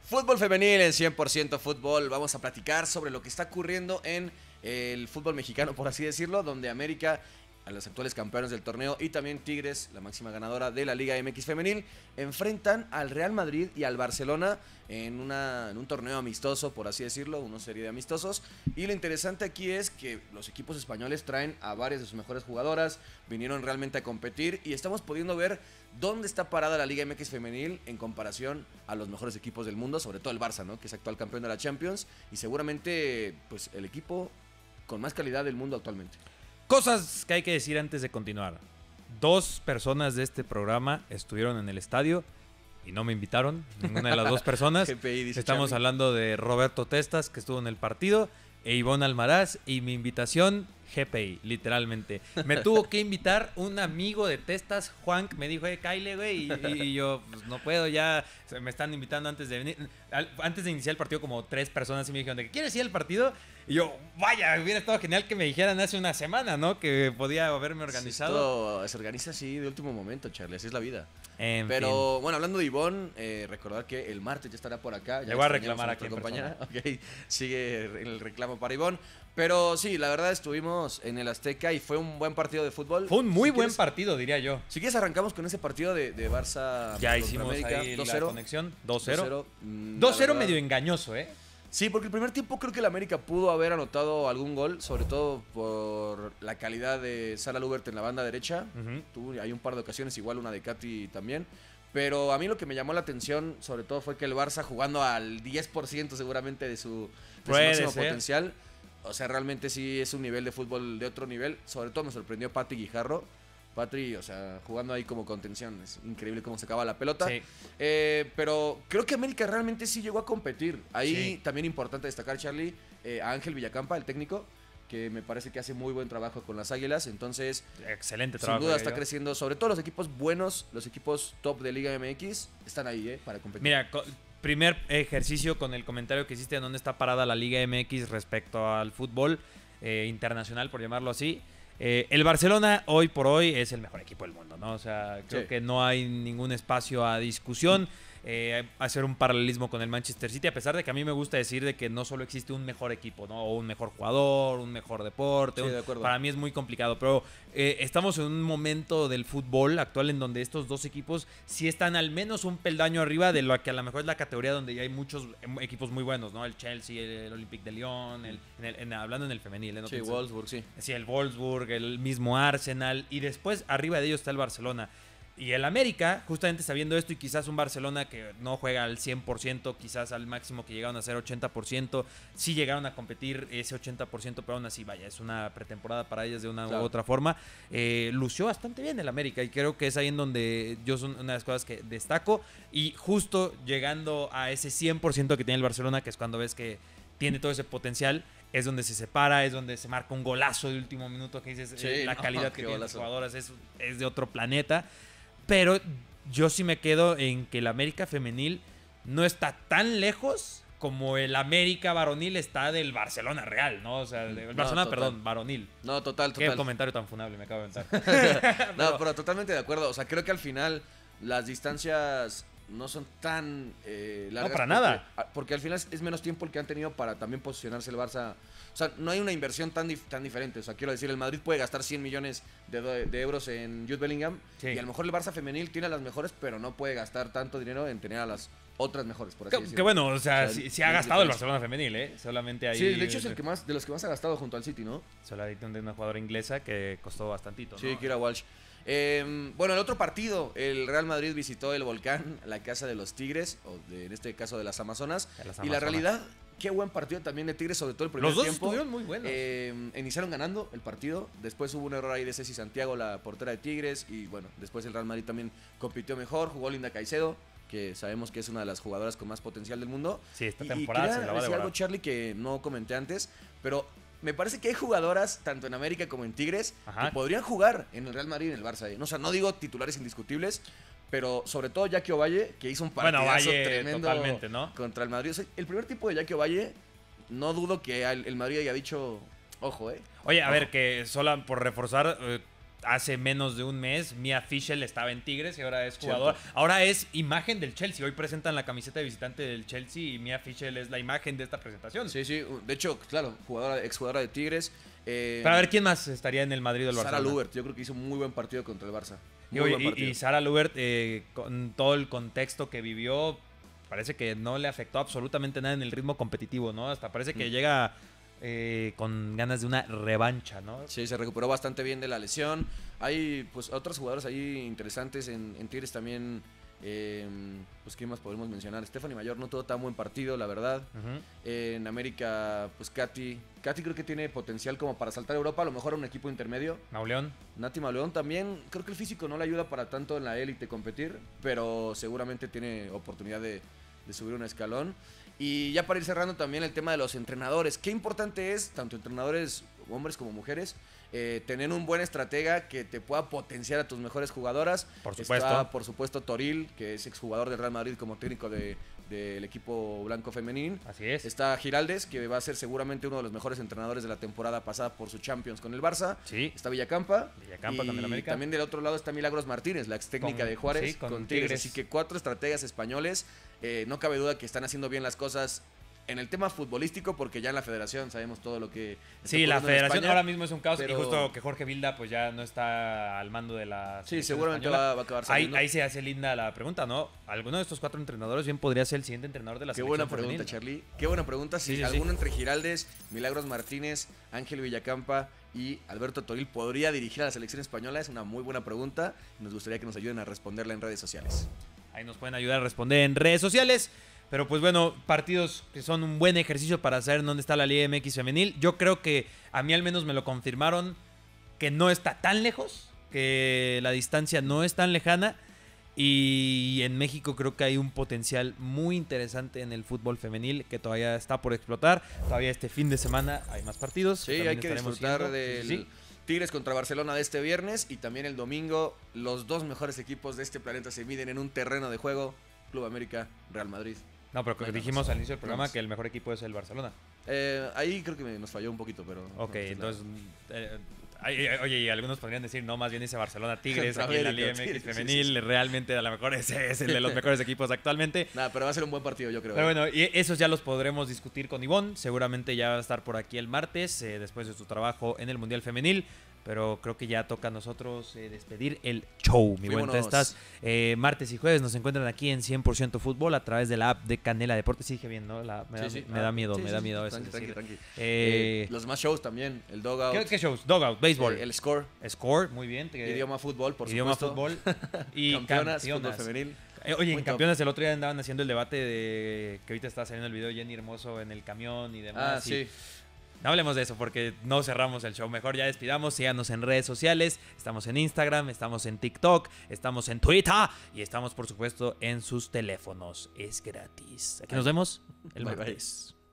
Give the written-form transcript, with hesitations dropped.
Fútbol femenil en 100% fútbol. Vamos a platicar sobre lo que está ocurriendo en el fútbol mexicano, por así decirlo, donde América, a los actuales campeones del torneo, y también Tigres, la máxima ganadora de la Liga MX femenil, enfrentan al Real Madrid y al Barcelona en un torneo amistoso, por así decirlo, una serie de amistosos. Y lo interesante aquí es que los equipos españoles traen a varias de sus mejores jugadoras, vinieron realmente a competir y estamos pudiendo ver dónde está parada la Liga MX femenil en comparación a los mejores equipos del mundo, sobre todo el Barça, ¿no?, que es actual campeón de la Champions y seguramente pues el equipo con más calidad del mundo actualmente. Cosas que hay que decir antes de continuar. 2 personas de este programa estuvieron en el estadio y no me invitaron, ninguna de las 2 personas. GPI, dice Estamos Charlie. hablando de Roberto Testas, que estuvo en el partido, e Ivonne Almaraz, y mi invitación, GPI, literalmente. Me tuvo que invitar un amigo de Testas, Juan, que me dijo, Kyle, güey, y yo, pues no puedo, ya me están invitando antes de venir. Antes de iniciar el partido, como 3 personas y me dijeron, ¿quieres ir al partido? Y yo, vaya, hubiera estado genial que me dijeran hace una semana, ¿no? Que podía haberme organizado. Esto se organiza así de último momento, Charlie, así es la vida. En Pero bueno, hablando de Ivonne, recordar que el martes ya estará por acá. Ya Le voy a extrañamos reclamar a aquí nuestra en compañera. Ok, sigue el reclamo para Ivonne. Pero sí, la verdad estuvimos en el Azteca y fue un buen partido de fútbol. Fue un muy buen quieres- partido, diría yo. Si quieres arrancamos con ese partido de Barça Ya contra hicimos América, ahí la 2-0. conexión. 2-0. 2-0. 2-0 medio engañoso, ¿eh? Sí, porque el primer tiempo creo que el América pudo haber anotado algún gol, sobre todo por la calidad de Sara Lubert en la banda derecha. Hay un par de ocasiones, igual una de Katy también. Pero a mí lo que me llamó la atención, sobre todo, fue que el Barça, jugando al 10% seguramente de su máximo potencial, o sea, realmente sí es un nivel de fútbol de otro nivel. Sobre todo me sorprendió Pati Guijarro. Patri, o sea, jugando ahí como contención. Es increíble cómo sacaba la pelota. Sí. Pero creo que América realmente sí llegó a competir. Ahí Sí. también importante destacar, Charlie, a Ángel Villacampa, el técnico, que me parece que hace muy buen trabajo con las Águilas. Entonces, Excelente sin trabajo. duda diría está yo. creciendo. Sobre todo los equipos buenos, los equipos top de Liga MX, están ahí, para competir. Mira, primer ejercicio con el comentario que hiciste de dónde está parada la Liga MX respecto al fútbol internacional, por llamarlo así. El Barcelona hoy por hoy es el mejor equipo del mundo, ¿no? O sea, creo Sí. que no hay ningún espacio a discusión. Hacer un paralelismo con el Manchester City, a pesar de que a mí me gusta decir de que no solo existe un mejor equipo, ¿no? O un mejor jugador, un mejor deporte. Sí, de acuerdo. Para mí es muy complicado, pero estamos en un momento del fútbol actual en donde estos 2 equipos sí están al menos un peldaño arriba de lo que a lo mejor es la categoría donde ya hay muchos equipos muy buenos, ¿no? El Chelsea, el Olympique de Lyon, hablando en el femenil, ¿no? Sí, Wolfsburg, sí. Sí, el Wolfsburg, el mismo Arsenal, y después arriba de ellos está el Barcelona. Y el América, justamente sabiendo esto, y quizás un Barcelona que no juega al 100%, quizás al máximo que llegaron a ser 80%, sí llegaron a competir ese 80%, pero aún así, vaya, es una pretemporada para ellas de una Claro. u otra forma. Lució bastante bien el América, y creo que es ahí en donde yo son una de las cosas que destaco, y justo llegando a ese 100% que tiene el Barcelona, que es cuando ves que tiene todo ese potencial, es donde se separa, es donde se marca un golazo de último minuto, que dices, Sí, la no, calidad qué que tienen las golazo. jugadoras es de otro planeta. Pero yo sí me quedo en que el América femenil no está tan lejos como el América varonil está del Barcelona real, ¿no? O sea, el Barcelona, total. perdón, varonil. No, total. Qué comentario tan funable me acabo de inventar. No, pero totalmente de acuerdo. O sea, creo que al final las distancias no son tan largas. para nada. Porque al final es menos tiempo el que han tenido para también posicionarse el Barça. O sea, no hay una inversión tan diferente. O sea, quiero decir, el Madrid puede gastar 100 millones de euros en Jude Bellingham. Sí. Y a lo mejor el Barça femenil tiene a las mejores, pero no puede gastar tanto dinero en tener a las otras mejores, por así decirlo. Que bueno, o sea, O sea, sí ha es gastado el diferencia. Barcelona femenil, ¿eh? Solamente ahí. Sí, de hecho es el que más, de los que más ha gastado junto al City, ¿no? Solamente de una jugadora inglesa que costó bastantito, ¿no? Sí, Kira Walsh. Bueno, el otro partido, el Real Madrid visitó el Volcán, la casa de los Tigres, en este caso de las Amazonas. De las Y la Amazonas. realidad, qué buen partido también de Tigres, sobre todo el primer Los dos tiempo. estuvieron muy buenos. Iniciaron ganando el partido, después hubo un error ahí de Ceci Santiago, la portera de Tigres, y bueno, después el Real Madrid también compitió mejor, jugó Linda Caicedo, que sabemos que es una de las jugadoras con más potencial del mundo. Sí, esta Y temporada quería se la va a decir devorar. algo, Charlie, que no comenté antes, pero me parece que hay jugadoras, tanto en América como en Tigres, Ajá. que podrían jugar en el Real Madrid y en el Barça. O sea, no digo titulares indiscutibles, pero sobre todo Jackie Ovalle, que hizo un partidazo Valle, tremendo totalmente, ¿no? contra el Madrid. O sea, el primer tiempo de Jackie Ovalle, no dudo que el Madrid haya dicho, ojo, Oye, a Ojo. ver, que solo por reforzar, hace menos de un mes Mia Fischel estaba en Tigres y ahora es jugadora. Cierto. Ahora es imagen del Chelsea. Hoy presentan la camiseta de visitante del Chelsea y Mia Fischel es la imagen de esta presentación. Sí, sí. De hecho, claro, exjugadora de Tigres. Para ver quién más estaría en el Madrid o el Barcelona. Sara Lubert, yo creo que hizo un muy buen partido contra el Barça. Y Sara Lubert, con todo el contexto que vivió, parece que no le afectó absolutamente nada en el ritmo competitivo, ¿no? Hasta parece que llega con ganas de una revancha, ¿no? Sí, se recuperó bastante bien de la lesión. Hay pues otros jugadores ahí interesantes en Tigres también. Pues qué más podemos mencionar. Stephanie Mayor no tuvo tan buen partido, la verdad. En América, pues Katy creo que tiene potencial como para saltar a Europa, a lo mejor a un equipo intermedio. Mauleón. Nati Mauleón también, creo que el físico no le ayuda para tanto en la élite competir, pero seguramente tiene oportunidad de subir un escalón. Y ya para ir cerrando también el tema de los entrenadores. Qué importante es, tanto entrenadores hombres como mujeres, tener un buen estratega que te pueda potenciar a tus mejores jugadoras. Por supuesto. Está, por supuesto, Toril, que es exjugador del Real Madrid como técnico del equipo blanco femenil. Así es. Está Giraldes, que va a ser seguramente uno de los mejores entrenadores de la temporada pasada por su Champions con el Barça. Sí. Está Villacampa. También de América. También del otro lado está Milagros Martínez, la ex técnica de Juárez, sí, con Tigres. Tigres. Así que 4 estrategas españoles. No cabe duda que están haciendo bien las cosas en el tema futbolístico, porque ya en la federación sabemos todo lo que... Sí, la federación España, ahora mismo es un caos, pero... y justo que Jorge Vilda pues ya no está al mando de la... Sí, seguramente va a acabar saliendo. Ahí se hace linda la pregunta, ¿no? ¿Alguno de estos 4 entrenadores bien podría ser el siguiente entrenador de la selección Qué buena pregunta, Charlie. Qué buena pregunta. Sí, alguno entre Giraldes, Milagros Martínez, Ángel Villacampa y Alberto Toril podría dirigir a la selección española. Es una muy buena pregunta. Nos gustaría que nos ayuden a responderla en redes sociales. Ahí nos pueden ayudar a responder en redes sociales. Pero pues bueno, partidos que son un buen ejercicio para saber dónde está la Liga MX femenil. Yo creo que a mí al menos me lo confirmaron que no está tan lejos, que la distancia no es tan lejana. Y en México creo que hay un potencial muy interesante en el fútbol femenil que todavía está por explotar. Todavía este fin de semana hay más partidos. Sí, hay que disfrutar del Tigres contra Barcelona de este viernes. Y también el domingo los 2 mejores equipos de este planeta se miden en un terreno de juego. Club América, Real Madrid. No, pero dijimos al inicio del programa que el mejor equipo es el Barcelona. Ahí creo que nos falló un poquito, pero... Ok, entonces... oye, y algunos podrían decir, no, más bien dice Barcelona Tigres, aquí en la Liga MX femenil, sí. Realmente a lo mejor ese es el de los mejores equipos actualmente. Nada, pero va a ser un buen partido, yo creo. Pero bueno, y esos ya los podremos discutir con Ivonne, seguramente ya va a estar por aquí el martes, después de su trabajo en el Mundial Femenil. Pero creo que ya toca a nosotros despedir el show, mi buen Testas. Martes y jueves nos encuentran aquí en 100% Fútbol a través de la app de Canela Deportes. Sí, dije bien, ¿no? Me da miedo eso. Tranqui. Los demás shows también, el Dogout. ¿Qué shows? Dogout, béisbol. El Score. Score, muy bien. Idioma Fútbol, por Idioma supuesto. Fútbol. Y Campeonas, fútbol femenil. Oye, en Campeonas el otro día andaban haciendo el debate de que ahorita está saliendo el video de Jenny Hermoso en el camión y demás. Sí. No hablemos de eso porque no cerramos el show. Mejor ya despidamos. Síganos en redes sociales. Estamos en Instagram, estamos en TikTok, estamos en Twitter y estamos, por supuesto, en sus teléfonos. Es gratis. Aquí nos vemos el martes.